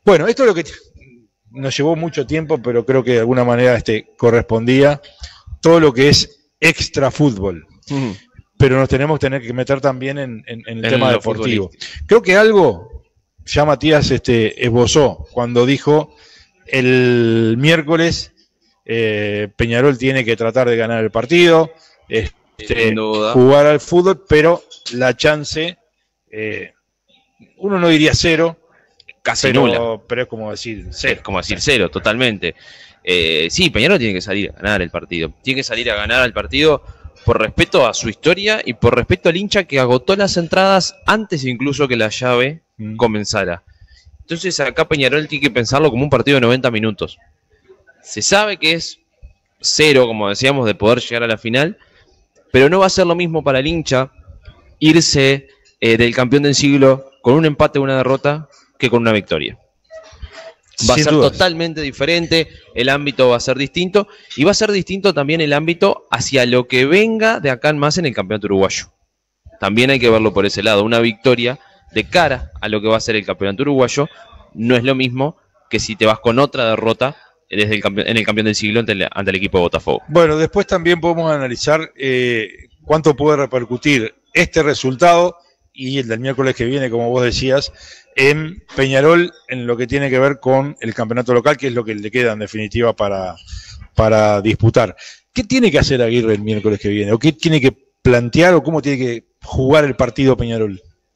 Bueno, esto es lo que nos llevó mucho tiempo, pero creo que de alguna manera correspondía todo lo que es extra fútbol. Pero nos tenemos que meter también en el tema deportivo. Creo que algo ya Matías esbozó cuando dijo el miércoles Peñarol tiene que tratar de ganar el partido, jugar al fútbol, pero la chance, uno no diría cero, casi nula. Pero es como decir cero. Es como decir cero, totalmente. Sí, Peñarol tiene que salir a ganar el partido. Tiene que salir a ganar el partido por respeto a su historia y por respeto al hincha que agotó las entradas antes incluso que la llave comenzara. Entonces acá Peñarol tiene que pensarlo como un partido de 90 minutos. Se sabe que es cero, como decíamos, de poder llegar a la final, pero no va a ser lo mismo para el hincha irse del campeón del siglo con un empate o una derrota que con una victoria. Va a ser totalmente diferente, el ámbito va a ser distinto y va a ser distinto también el ámbito hacia lo que venga de acá en más en el campeonato uruguayo. También hay que verlo por ese lado. Una victoria de cara a lo que va a ser el campeonato uruguayo no es lo mismo que si te vas con otra derrota en el campeón del siglo ante el equipo de Botafogo. Bueno, después también podemos analizar cuánto puede repercutir este resultado y el del miércoles que viene, como vos decías, en Peñarol, en lo que tiene que ver con el campeonato local, que es lo que le queda en definitiva para disputar. ¿Qué tiene que hacer Aguirre el miércoles que viene? ¿O qué tiene que plantear o cómo tiene que jugar el partido Peñarol?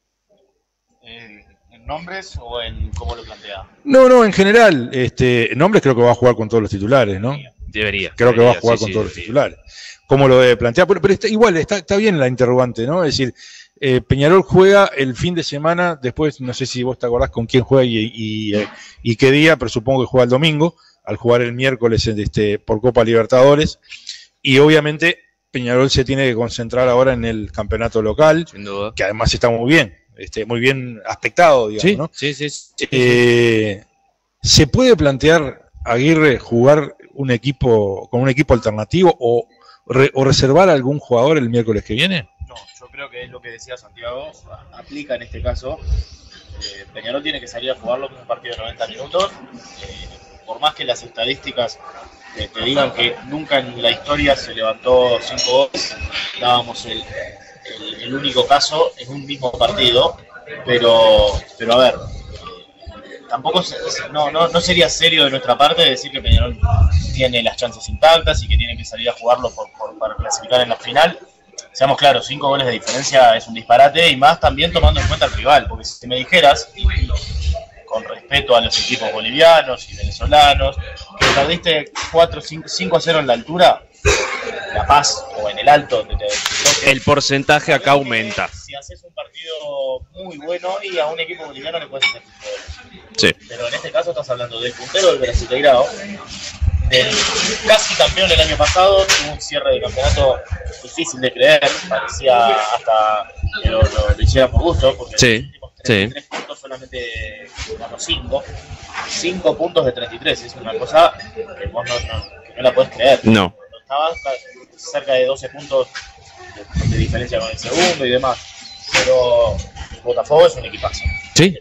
¿En nombres o en cómo lo plantea? No, en general. En nombres creo que va a jugar con todos los titulares, ¿no? Debería. Creo que va a jugar con todos los titulares. ¿Cómo lo debe plantear? Pero igual está bien la interrogante, ¿no? Es decir, Peñarol juega el fin de semana, después no sé si vos te acordás con quién juega y qué día, pero supongo que juega el domingo, al jugar el miércoles por Copa Libertadores, y obviamente Peñarol se tiene que concentrar ahora en el campeonato local, sin duda, que además está muy bien aspectado, digamos, sí, ¿no? Sí. ¿Se puede plantear Aguirre jugar con un equipo alternativo o reservar a algún jugador el miércoles que viene? No, yo creo que es lo que decía Santiago, aplica en este caso. Peñarol tiene que salir a jugarlo como un partido de 90 minutos. Por más que las estadísticas te digan que nunca en la historia se levantó 5 goles, dábamos el único caso en un mismo partido, pero a ver, tampoco no sería serio de nuestra parte decir que Peñarol tiene las chances intactas y que tiene que salir a jugarlo para clasificar en la final. Seamos claros, 5 goles de diferencia es un disparate, y más también tomando en cuenta el rival, porque si me dijeras, con respeto a los equipos bolivianos y venezolanos, que perdiste 5-0 en la altura, La Paz o en el Alto, el porcentaje acá aumenta. Si haces un partido muy bueno y a un equipo boliviano le puedes hacer goles. Sí. Pero en este caso estás hablando del puntero del Brasileirao, del casi campeón el año pasado. Tuvo un cierre de campeonato difícil de creer, parecía hasta que lo hiciera por gusto, porque sí, los últimos 33 puntos solamente ganó 5 puntos de 33, es una cosa que vos no la podés creer. No. Estaba cerca de 12 puntos de diferencia con el segundo y demás, pero Botafogo es un equipazo. Sí.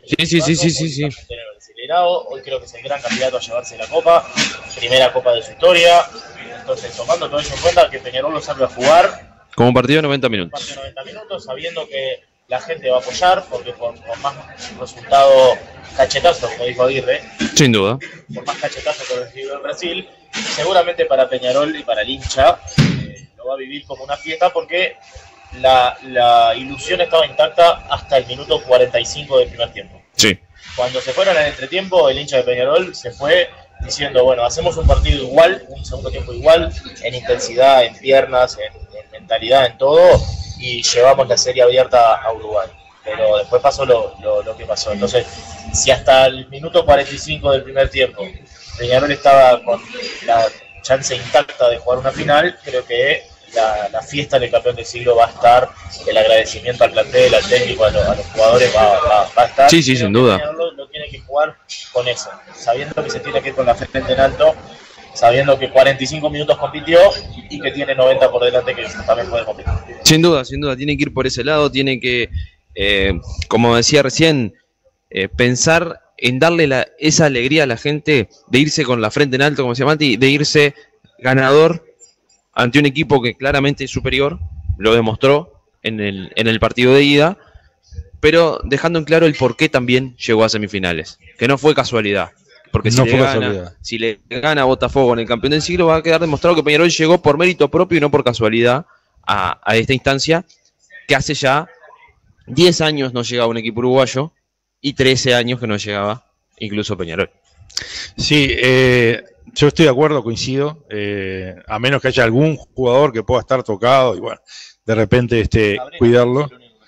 Hoy creo que es el gran candidato a llevarse la Copa, primera Copa de su historia. Entonces, tomando todo eso en cuenta, que Peñarol lo salga a jugar como un partido de 90 minutos. Un partido de 90 minutos, sabiendo que la gente va a apoyar, porque por más resultado cachetazo, como dijo Aguirre, sin duda, por más cachetazo que recibió en Brasil, seguramente para Peñarol y para el hincha lo va a vivir como una fiesta, porque la ilusión estaba intacta hasta el minuto 45 del primer tiempo. Sí. Cuando se fueron al entretiempo, el hincha de Peñarol se fue diciendo, bueno, hacemos un partido igual, un segundo tiempo igual, en intensidad, en piernas, en mentalidad, en todo, y llevamos la serie abierta a Uruguay. Pero después pasó lo que pasó. Entonces, si hasta el minuto 45 del primer tiempo Peñarol estaba con la chance intacta de jugar una final, creo que la fiesta del campeón del siglo va a estar, el agradecimiento al plantel, al técnico, a los jugadores va a estar. Sí, sin duda. Peñarol lo tiene que jugar con eso, sabiendo que se tiene que ir con la frente en alto, sabiendo que 45 minutos compitió y que tiene 90 por delante que también puede competir. Sin duda, tiene que ir por ese lado, tiene que, como decía recién, pensar en darle esa alegría a la gente de irse con la frente en alto, como decía Mati, de irse ganador ante un equipo que claramente es superior, lo demostró en el partido de ida, pero dejando en claro el por qué también llegó a semifinales, que no fue casualidad. Porque si le gana a Botafogo en el campeón del siglo, va a quedar demostrado que Peñarol llegó por mérito propio y no por casualidad a esta instancia, que hace ya 10 años no llegaba un equipo uruguayo y 13 años que no llegaba incluso Peñarol. Sí, yo estoy de acuerdo, coincido, a menos que haya algún jugador que pueda estar tocado y bueno, de repente cuidarlo.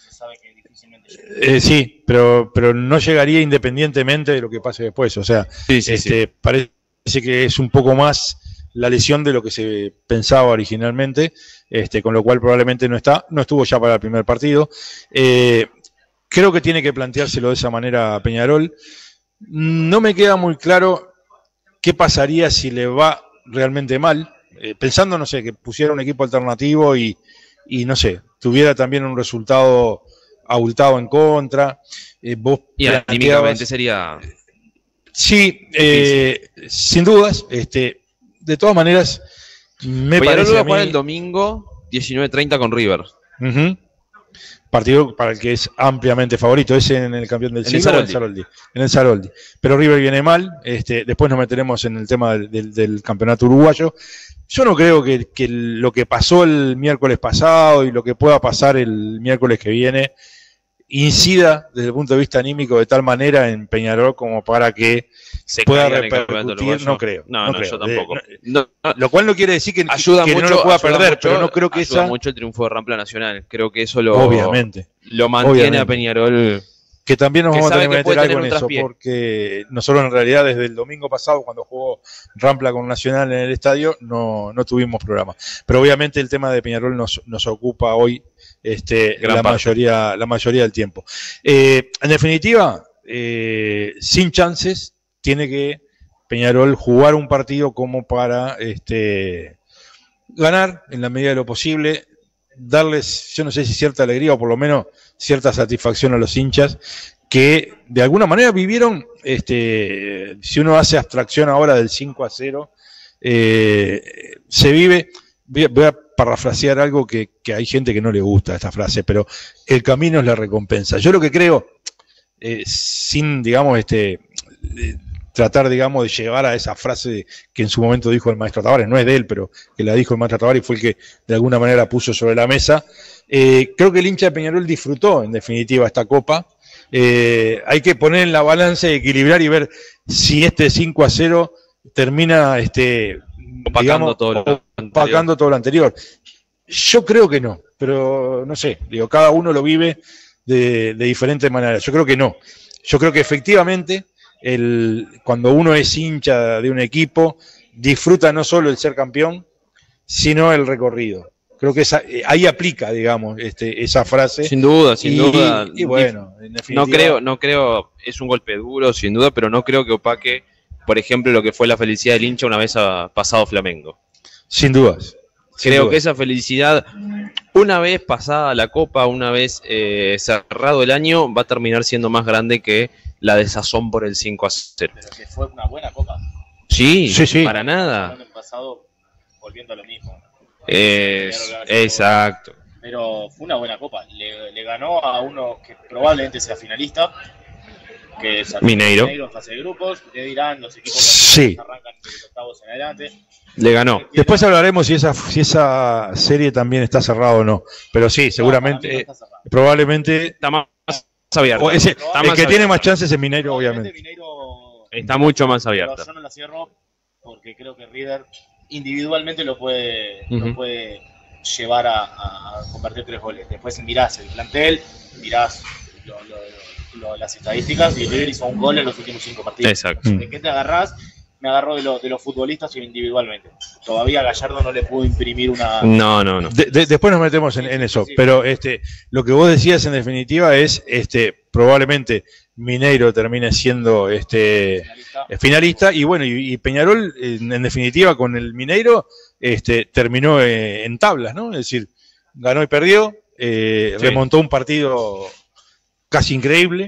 Sí, pero no llegaría independientemente de lo que pase después. O sea, sí. Parece que es un poco más la lesión de lo que se pensaba originalmente, con lo cual probablemente no estuvo ya para el primer partido. Creo que tiene que planteárselo de esa manera a Peñarol. No me queda muy claro qué pasaría si le va realmente mal, pensando, no sé, que pusiera un equipo alternativo y no sé, tuviera también un resultado abultado en contra. Y anímicamente sería... Sí, sin dudas. De todas maneras, me parece va a jugar el domingo 19:30 con River. Partido para el que es ampliamente favorito. Es en el campeón del siglo, en el Saroldi. Pero River viene mal. Después nos meteremos en el tema del campeonato uruguayo. Yo no creo que lo que pasó el miércoles pasado y lo que pueda pasar el miércoles que viene incida desde el punto de vista anímico de tal manera en Peñarol como para que se pueda repercutir. No creo. No, yo tampoco. Lo cual no quiere decir que ayuda mucho, no lo pueda perder, pero no creo que ayuda mucho el triunfo de Rampla Nacional. Creo que eso obviamente lo mantiene a Peñarol. Que también nos vamos a tener que meter algo en eso, porque nosotros en realidad desde el domingo pasado, cuando jugó Rampla con Nacional en el estadio, no tuvimos programa. Pero obviamente el tema de Peñarol nos ocupa hoy la mayoría del tiempo. En definitiva, sin chances, tiene que Peñarol jugar un partido como para ganar en la medida de lo posible, darles, yo no sé si cierta alegría o por lo menos cierta satisfacción a los hinchas que de alguna manera vivieron, si uno hace abstracción ahora del 5-0, se vive, voy a parafrasear algo que hay gente que no le gusta esta frase, pero el camino es la recompensa. Yo lo que creo, sin, digamos, tratar, digamos, de llevar a esa frase que en su momento dijo el maestro Tavares, no es de él, pero que la dijo el maestro Tavares y fue el que de alguna manera puso sobre la mesa. Creo que el hincha de Peñarol disfrutó, en definitiva, esta Copa. Hay que poner en la balanza y equilibrar y ver si 5-0 termina opacando todo lo anterior. Yo creo que no, pero no sé, cada uno lo vive de diferentes maneras. Yo creo que no. Yo creo que efectivamente cuando uno es hincha de un equipo, disfruta no solo el ser campeón, sino el recorrido. Creo que ahí aplica, digamos, esa frase. Sin duda. Y bueno, en definitiva, no creo, es un golpe duro, sin duda, pero no creo que opaque, por ejemplo, lo que fue la felicidad del hincha una vez pasado Flamengo. Sin dudas. Creo que esa felicidad, una vez pasada la Copa, una vez cerrado el año, va a terminar siendo más grande que la desazón por el 5-0. Pero que fue una buena Copa. Sí. Para nada. El pasado, volviendo a lo mismo. Exacto. Pero fue una buena Copa. Le ganó a uno que probablemente sea finalista, que es Mineiro en fase de grupos. Le dirán los equipos que arrancan de los octavos en adelante. Le ganó. Después hablaremos si esa serie también está cerrada o no. Pero sí, seguramente, probablemente está más abierta. El que tiene más chances es Mineiro, obviamente. Mineiro está mucho más abierta. Pero yo no la cierro porque creo que River individualmente lo puede llevar a convertir 3 goles. Después mirás el plantel, mirás las estadísticas y River hizo un gol en los últimos 5 partidos. Exacto. ¿De qué te agarrás? Me agarró de los futbolistas individualmente. Todavía Gallardo no le pudo imprimir una... No. Después nos metemos en eso. Sí. Pero lo que vos decías en definitiva es probablemente Mineiro termine siendo finalista y bueno, y Peñarol en definitiva con el Mineiro terminó en tablas, ¿no? Es decir, ganó y perdió, remontó un partido casi increíble.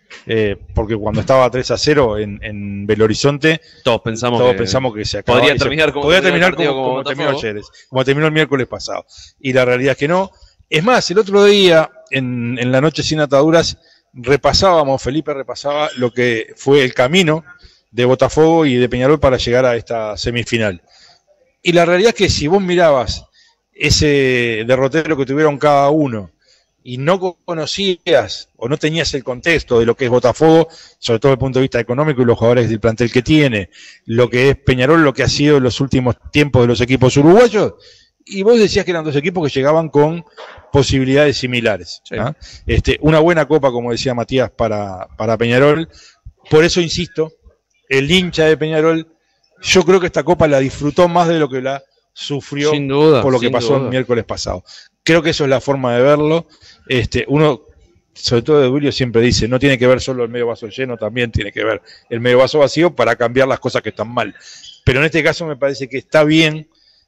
porque cuando estaba 3-0 en Belo Horizonte, todos pensamos que se acababa. Podría terminar como terminó ayer, como terminó el miércoles pasado. Y la realidad es que no. Es más, el otro día, en la noche sin ataduras, Felipe repasaba lo que fue el camino de Botafogo y de Peñarol para llegar a esta semifinal. Y la realidad es que si vos mirabas ese derrotero que tuvieron cada uno y no conocías o no tenías el contexto de lo que es Botafogo, sobre todo desde el punto de vista económico y los jugadores del plantel que tiene, lo que es Peñarol, lo que ha sido en los últimos tiempos de los equipos uruguayos, y vos decías que eran dos equipos que llegaban con posibilidades similares. Sí. ¿Ah? Una buena copa, como decía Matías, para Peñarol. Por eso insisto, el hincha de Peñarol, yo creo que esta copa la disfrutó más de lo que la sufrió sin duda, por lo que pasó el miércoles pasado. Creo que eso es la forma de verlo. Uno, sobre todo de Duilio, siempre dice, no tiene que ver solo el medio vaso lleno, también tiene que ver el medio vaso vacío para cambiar las cosas que están mal. Pero en este caso me parece que está bien,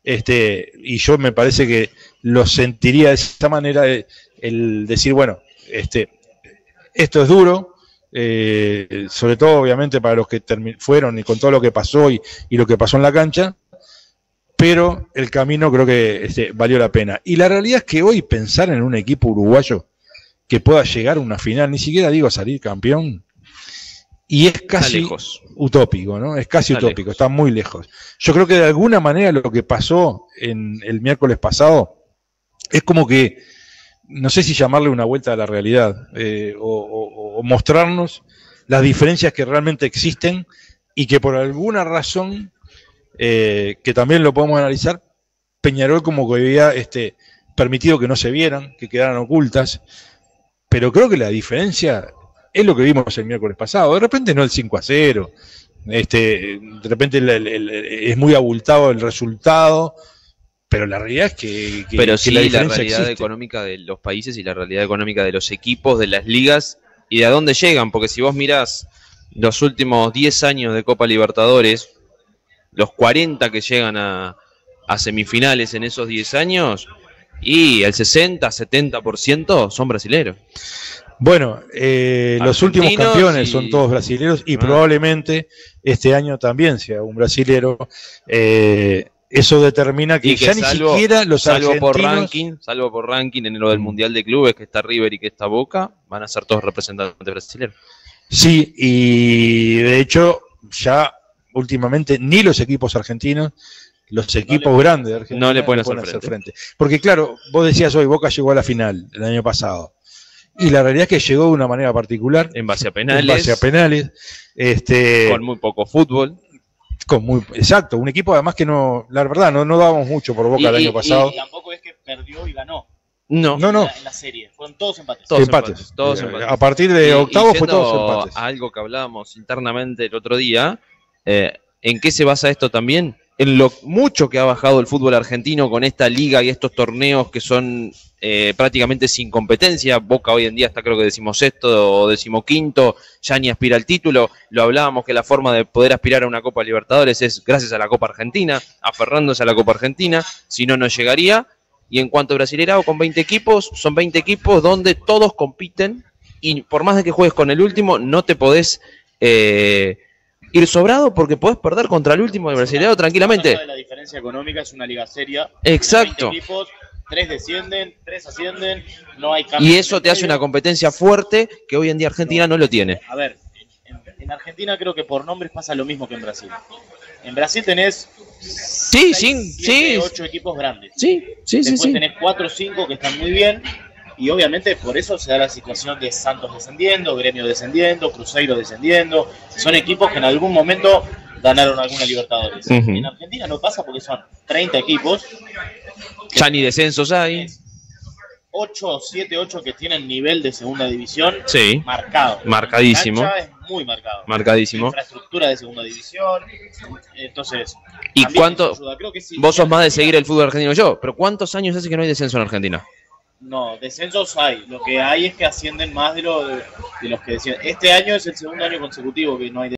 y yo me parece que lo sentiría de esta manera, el decir, bueno, esto es duro, sobre todo obviamente para los que fueron y con todo lo que pasó y lo que pasó en la cancha, pero el camino creo que valió la pena. Y la realidad es que hoy pensar en un equipo uruguayo que pueda llegar a una final, ni siquiera digo salir campeón, y es casi utópico, ¿no? Es casi utópico, está muy lejos. Yo creo que de alguna manera lo que pasó en el miércoles pasado es como que, no sé si llamarle una vuelta a la realidad, o mostrarnos las diferencias que realmente existen y que por alguna razón, que también lo podemos analizar, Peñarol como que había permitido que no se vieran, que quedaran ocultas, pero creo que la diferencia es lo que vimos el miércoles pasado. De repente no el 5-0, de repente es muy abultado el resultado, pero la realidad es que pero sí, la realidad existe. Económica de los países y la realidad económica de los equipos, de las ligas y de a dónde llegan, porque si vos mirás los últimos 10 años de Copa Libertadores, los 40 que llegan a semifinales en esos 10 años, y el 60-70% son brasileros. Bueno, los últimos campeones son todos brasileros y probablemente este año también sea un brasilero. Eso determina que ya ni siquiera los argentinos... Salvo por ranking en lo del Mundial de Clubes, que está River y que está Boca, van a ser todos representantes brasileños. Sí, y de hecho ya últimamente ni los equipos argentinos, los equipos grandes de Argentina no le pueden hacer frente. Porque claro, vos decías hoy, Boca llegó a la final el año pasado. Y la realidad es que llegó de una manera particular. En base a penales. Con muy poco fútbol. Exacto, un equipo además que no, la verdad, no dábamos mucho por Boca el año pasado. Y tampoco es que perdió y ganó. No. En la serie, fueron todos empates. Todos empates. A partir de octavos fue todos empates. Algo que hablábamos internamente el otro día, ¿en qué se basa esto también? En lo mucho que ha bajado el fútbol argentino con esta liga y estos torneos que son prácticamente sin competencia. Boca hoy en día está creo que 16º o 15º, ya ni aspira al título. Lo hablábamos que la forma de poder aspirar a una Copa Libertadores es gracias a la Copa Argentina, aferrándose a la Copa Argentina, si no, no llegaría. Y en cuanto a Brasileirao, con 20 equipos, son 20 equipos donde todos compiten y por más de que juegues con el último, no te podés... ir sobrado porque podés perder contra el último del Brasileirao tranquilamente. La diferencia económica es una liga seria. Exacto. 20 equipos, 3 descienden, 3 ascienden, no hay cambio. Y eso te hace una competencia fuerte que hoy en día Argentina no lo tiene. A ver, en Argentina creo que por nombres pasa lo mismo que en Brasil. En Brasil tenés 8 equipos grandes. Después tenés 4 o 5 que están muy bien. Y obviamente por eso se da la situación de Santos descendiendo, Gremio descendiendo, Cruzeiro descendiendo. Son equipos que en algún momento ganaron alguna Libertadores. En Argentina no pasa porque son 30 equipos. Ya ni descensos hay. 8 o 7 que tienen nivel de segunda división marcado. Marcadísimo. Es muy marcado. Marcadísimo. Infraestructura de segunda división. Entonces. ¿Y cuánto? Creo que sí, vos sos más de seguir el fútbol argentino que yo, pero ¿cuántos años hace que no hay descenso en Argentina? No, descensos hay. Lo que hay es que ascienden más de los que descienden. Este año es el segundo año consecutivo que no hay descenso.